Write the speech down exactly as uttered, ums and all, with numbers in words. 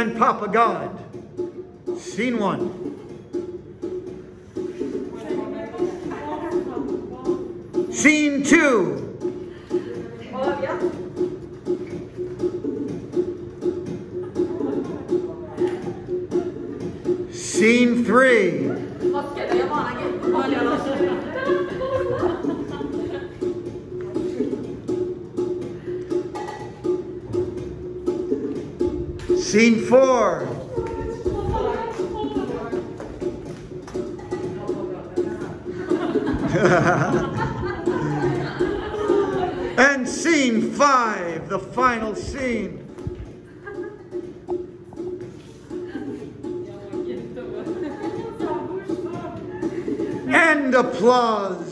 and Papa God. Scene one. Scene two. Scene three. Scene four. And scene five, the final scene. And applause.